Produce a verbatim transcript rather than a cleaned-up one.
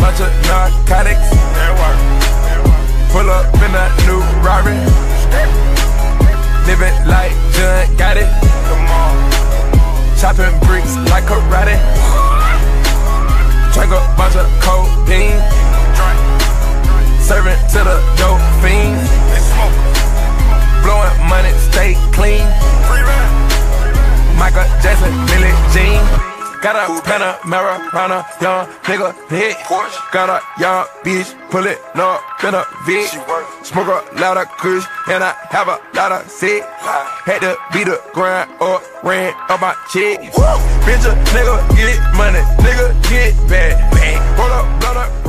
bunch of narcotics. Pull up in a new Rari. Living like John got it. Chopping bricks like karate. Drink a bunch of codeine. Serving to the dope fiends. Blowing money, stay clean. Michael Jackson, Billie Jean. Got a Panamera, round a young nigga hit. Got a young bitch, pull it up in a Vic. Smoke a lot of kush, and I have a lot of sick. Had to beat the grind or ran up my check. Bitch, a nigga get money, nigga get bad. Roll up, blow up.